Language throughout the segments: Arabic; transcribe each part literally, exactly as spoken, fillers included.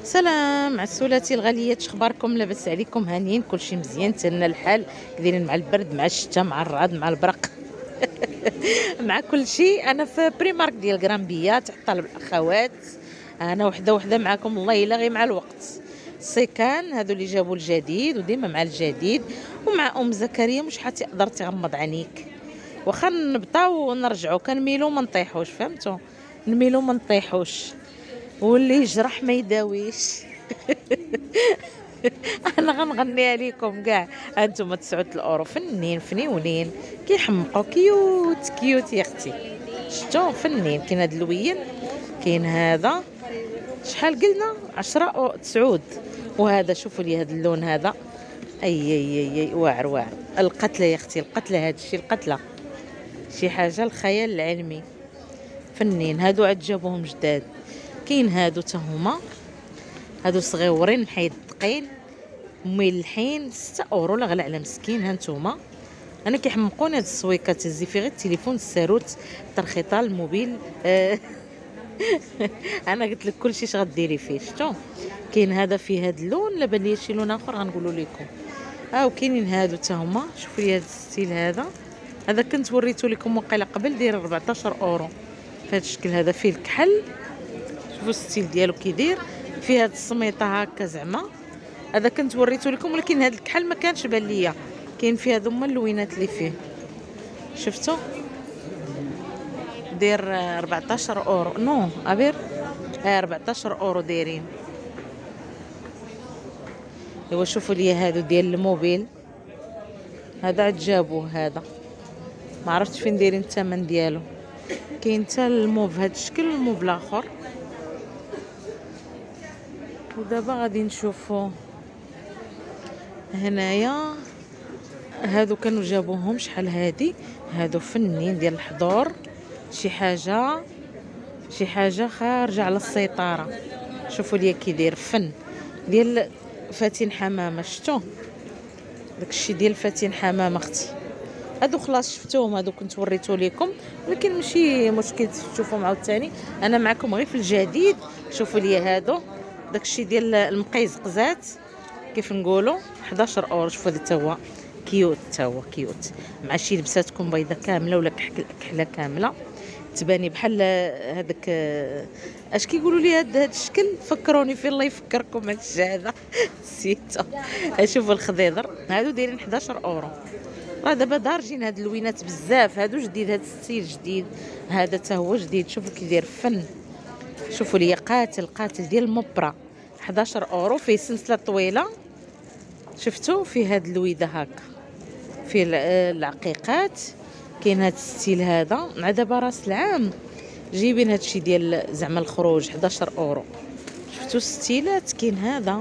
سلام عسولاتي الغاليات، شخباركم؟ لاباس عليكم؟ هانيين؟ كلشي مزيان؟ تلنا الحال دايرين مع البرد مع الشتاء مع الرعد مع البرق مع كلشي. انا في بريمارك ديال غرامبيه تحت طلب الاخوات. انا وحده وحده معكم، والله الا غير مع الوقت. السيكان هادو اللي جابوا الجديد وديما مع الجديد، ومع ام زكريا مش حتقدر تغمض عينيك. واخا نبطاو ونرجعوا كنميلو ما نطيحوش، فهمتوا؟ نميلو ما نطيحوش، واللي يجرح ما يداويش انا غنغنيها لكم كاع. انتم تسعود الاورو فنين فنيونين كيحمقوا، كيوت كيوت يا اختي. شتو فنين؟ كاين هذا اللوين، كاين هذا شحال قلنا عشرة او تسعود، وهذا شوفوا لي هذا اللون هذا، اي اي اي, أي واعر واعر. القتله يا اختي، القتله، هذا الشيء القتله شي حاجه الخيال العلمي. فنين هادو عاد جابوهم جداد. كاين هادو تا هما، هادو صغيورين محيدقين ملحين ستة اورو، لا غلا على مسكين. ها نتوما انا كيحمقوني هاد السويكات، تهزي في غير التليفون الساروت ترخيطه الموبيل آه. انا قلت لك كلشي اش غديري فيه. شتو كاين هذا فيه هاد اللون، لا بان لي شي لون اخر غنقولوا لكم. ها وكاينين هادو تا هما، شوفوا لي هاد الستيل هذا. هذا كنت وريته لكم وقيله قبل، داير أربعطاش اورو في هاد الشكل هذا. فيه الكحل، شوفوا الستيل ديالو كي داير، فيه هاد السميطه هكا زعما. هذا كنت وريته لكم، ولكن هاد الكحل ما كانش بان ليا. كاين فيه هادو هما اللوينات اللي فيه، شفتوا؟ داير أربعطاش اورو، نو ابير آه أربعطاش اورو دايرين. ايوا شوفوا لي هادو ديال الموبيل، هذا عاد جابوه، هذا ما عرفتش فين دايرين الثمن ديالو. كاين حتى الموف هاد الشكل والموف الاخر. ودابا غادي نشوفوا هنايا، هادو كانوا جابوهم شحال هادي. هادو فنين ديال الحضور، شي حاجه شي حاجه خارجه على السيطره. شوفوا لي كي داير فن ديال فاتن حمامه. شفتوا داكشي ديال فاتن حمامه اختي؟ هادو خلاص شفتوهم، هادو كنت وريتو لكم، ولكن ماشي مشكل تشوفوهم عاوتاني. انا معكم غير في الجديد. شوفوا لي هادو داكشي ديال المقيزقزات كيف نقولوا، أحد عشر اورو. شوفوا هذا تا هو كيوت، تا هو كيوت، مع شي لبساتكم بيضه كامله ولا كحله كامله، تباني بحال هذاك اش كيقولوا لي هذا هذا الشكل. فكروني فيه الله يفكركم هذا الشيء هذا نسيتو. شوفوا الخضيضر هادو دايرين أحد عشر اورو. راه دابا دارجين هاد اللوينات بزاف. هادو جديد، هاد الستيل جديد، هذا تا هو جديد. شوفوا كي داير فن. شوفوا لي قاتل قاتل ديال المبرة، أحد عشر اورو. فيه سلسله طويله، شفتوا؟ فيه هاد اللويده هكا، فيه العقيقات. كاين هاد الستيل هذا مع دابا راس العام جايبين هاد الشيء ديال زعما الخروج أحد عشر اورو. شفتوا الستيلات؟ كاين هذا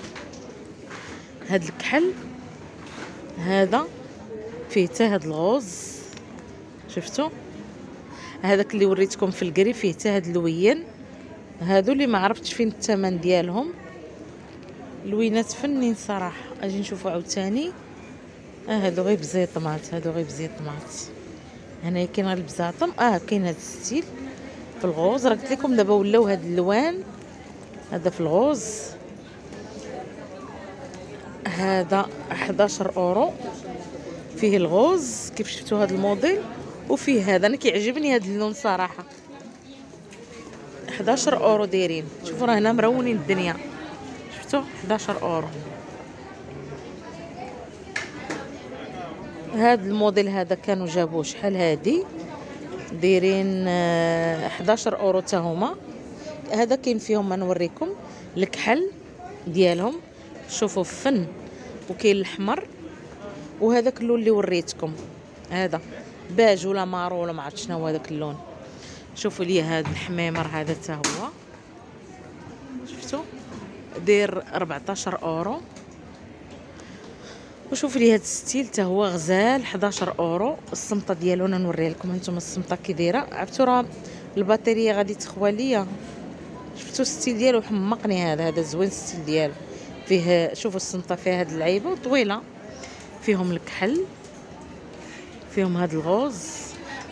هاد الكحل هذا، فيه حتى هاد الغوز. شفتوا هذاك اللي وريتكم في الكري، فيه حتى هاد اللوين. هادو اللي ما عرفتش فين الثمن ديالهم، لوينات فنين صراحه. اجي نشوفوا عاوتاني. اه هادو غير بزيطمات، هادو غير بزيطمات. هنايا كاين غير البزاطم. اه كاين هاد الستيل في الغوز، راه قلت لكم دابا ولاو هاد اللوان. هذا في الغوز، هذا أحد عشر اورو. فيه الغوز كيف شفتوا هاد الموديل، وفيه هذا. انا كيعجبني هاد اللون صراحه. أحد عشر اورو دايرين. شوفوا راه هنا مرونين الدنيا. شفتوا أحد عشر اورو. هاد الموديل هذا كانوا جابوه شحال هادي، دايرين أحد عشر اورو تا هما. هذا كاين فيهم ما نوريكم الكحل ديالهم. شوفوا فن. وكاين الاحمر، وهذاك اللون اللي وريتكم هذا باج ولا مارو ولا ما عرفت شنو هو هذاك اللون. شوفوا لي هذا الحميمر هذا تا هو، شفتوا؟ داير أربعطاش اورو. وشوفوا لي هذا الستيل تا هو غزال أحد عشر اورو. الصمطه ديالو انا نوريها لكم. هانتوما الصمطه كي دايره، عرفتوا راه البطاريه غادي تخوى ليا. شفتوا الستيل ديالو حمقني. هذا هذا زوين الستيل ديالو. فيه شوفوا الصمطه فيها هاد اللعيبه طويله، فيهم الكحل، فيهم هاد الغوز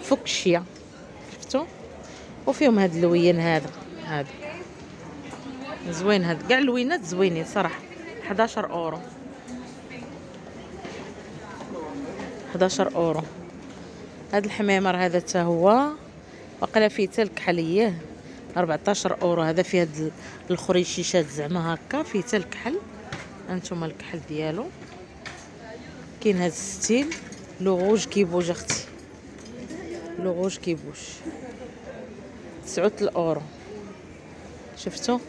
فوكشيا، شفتوا؟ وفيهم هاد اللوين هذا هذا زوين هاد كاع اللوينات زوينين صراحه. حداشر اورو، حداشر اورو. هاد الحميمر هذا حتى هو وقيلا فيه حتى الكحل اياه أربعطاش اورو. هذا فيه هاد الخريشيشات زعما هكا، فيه حتى الكحل. هانتوما الكحل ديالو. كاين هاد الستيل لو روج كيبوج اختي، لو روج كيبوج تسعة الاورو. شفتو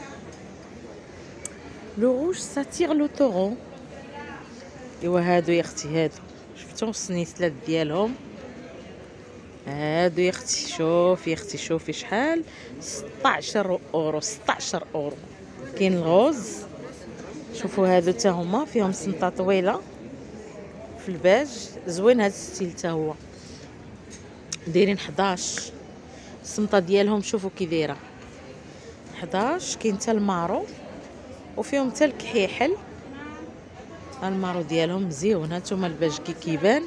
لو روج ساتير لو طورو. ايوا هادو يا اختي، هادو شفتو السنيسلات ديالهم هادو يا اختي. شوفي يا اختي، شوفي شحال، ستطاش اورو، ستطاش اورو. كاين الغوز، شوفوا هادو حتى هما فيهم سمطه طويله في الباج. زوين هاد الستيل حتى هو، دايرين حداش. السمطه ديالهم شوفوا كي دايره حداش. كاين حتى المارو وفيهم حتى الكحيحل. المارو ديالهم مزيون. هانتوما الباج كي كيبان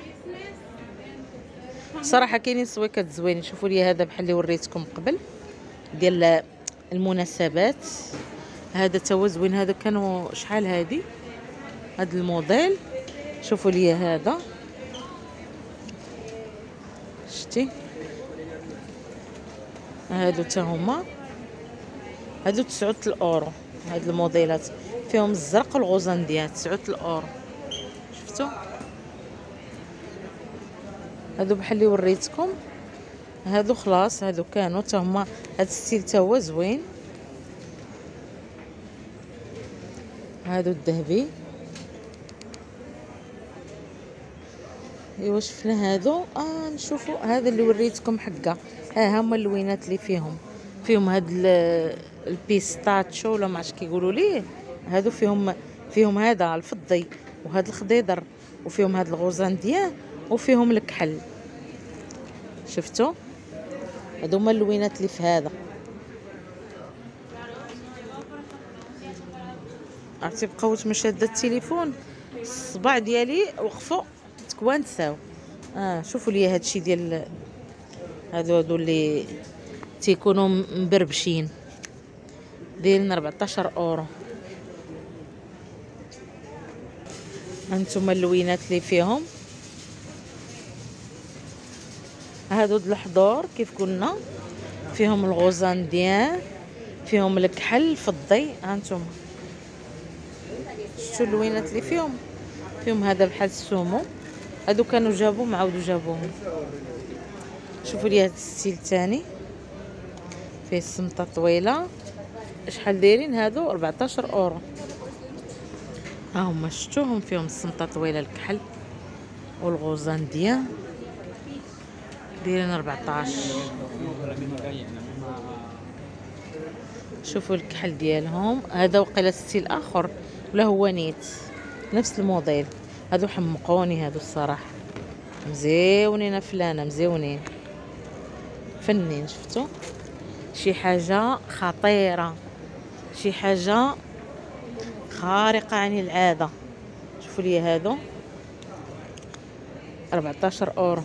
صراحه. كاينين سويكات زوينين. شوفوا لي هذا بحال اللي وريتكم قبل ديال المناسبات. هذا تا هو زوين. هذا كانوا شحال هادي هاد الموديل. شوفوا لي هذا، شتي هادو تا هما، هادو تسعة الاورو. هاد الموديلات فيهم الزرق والغوزانديه تسعة الاورو. شفتوا هادو بحال اللي وريتكم. هادو خلاص، هادو كانوا تا هما. هاد الستيل تا هو زوين. هادو الذهبي. ايوا شفنا هادو. اه نشوفوا هذا اللي وريتكم حقا. ها هما اللوينات اللي فيهم فيهم هاد البيستاتشو ولا ما عرفتش كيقولوا ليه. هادو فيهم فيهم هذا الفضي وهذا الخضيضر وفيهم هاد الغوزانديان وفيهم الكحل. شفتوا هادو هما اللوينات اللي في هذا. عرفتي بقاوت مشاده التليفون الصباع ديالي وقفوا تكوانتساو. اه شوفوا لي هادشي ديال هادو هادو اللي تيكونوا مبربشين دايرين أربعطاش اورو. هانتوما اللوينات اللي فيهم. هادو د الحضور كيف قلنا، فيهم الغوزانديان فيهم الكحل الفضي. هانتوما شفتوا اللوينات اللي فيهم. فيهم هذا بحال السومو. هادو كانوا جابوهم عاودوا جابوهم. شوفوا لي هاد الستيل الثاني فيه السمطه طويله. شحال دايرين هادو أربعطاش اورو. ها هما شفتوهم فيهم السمطه طويله الكحل والغوزانديان دايرين أربعطاش. شوفوا الكحل ديالهم. هذا وقيله ستيل اخر ولا هو نيت نفس الموديل. هادو حمقوني هادو الصراحه، مزيونين فلانه مزيونين فنين. شفتوا شي حاجه خطيره، شي حاجه خارقه عن العاده. شوفوا لي هادو أربعطاش اورو.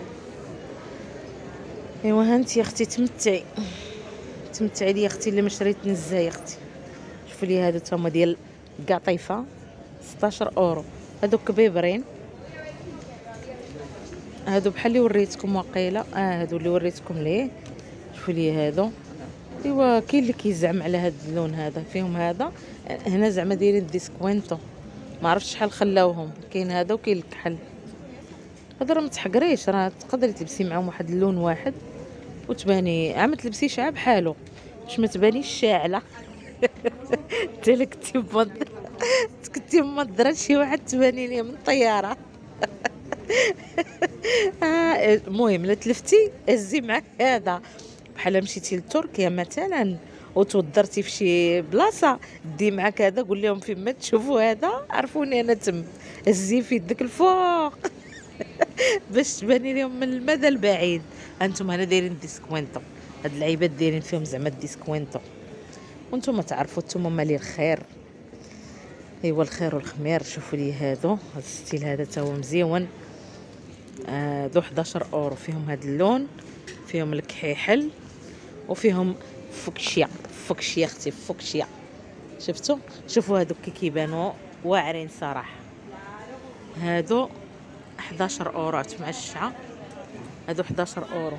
ايوا هانتي يا اختي تمتعي تمتعي لي يا اختي اللي ما شريت نزا يا اختي. شوفوا لي هادو تما ديال قطيفه ستطاش اورو. هادو كبيبرين. هادو بحال اللي وريتكم واقيلا. اه هادو اللي وريتكم ليه. شوفوا لي هادو. ايوا كاين اللي كيزعم على هاد اللون هذا. فيهم هذا هنا زعما دايرين ديسكوينتو، ما عرفتش شحال خلاوهم. كاين هذا وكاين الكحل. هذا راه متحقريش، راه تقدري تلبسي معاهم واحد اللون واحد وتباني عا ما تلبسيش عا بحالو باش ما تبانيش شاعله. انت اللي كنتي مضره كنتي مضره شي واحد تباني لي من طياره. المهم لا تلفتي هزي معاك هذا. بحال مشيتي لتركيا مثلا وتوضرتي في شي بلاصه دي معاك هذا. قول لهم فين ما تشوفوا هذا عرفوني انا تم. هزي في يدك الفوق باش تباني لهم من المدى البعيد. انتم هنا دايرين ديسكوينتو. هاد اللعيبات دايرين فيهم زعما الديسكوينتو وانتم تعرفوا انتم مالي الخير. ايوا الخير والخمير. شوفوا لي هادو هاد الستيل هذا تا هو مزيون. آه ذو حداش اورو. فيهم هاد اللون فيهم الكحيحل وفيهم فوكشيا. فوكشيا اختي فوكشيا شفتوا؟ شوفوا هادو كي كيبانوا واعرين صراحه. هادو حداش اورات مع الشعه، هادو حداش اورو.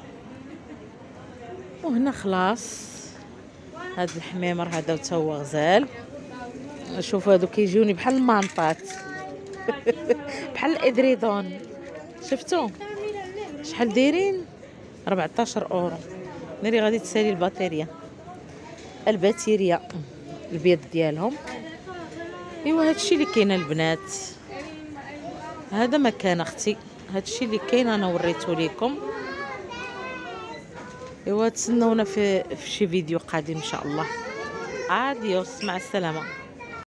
وهنا خلاص هاد الحميمر هذا تا هو غزال. شوفوا هادو كيجوني بحال المانطات بحال الادريدون. شفتوا شحال دايرين؟ أربعطاش اورو. ناري غادي تسالي البطاريه الباتيريا البيض ديالهم. ايوا هادشي اللي كاين البنات، هذا مكان اختي، هادشي اللي كاين انا وريته لكم. ايوا تسناونا في في شي فيديو قادم ان شاء الله. اديوس، مع السلامه.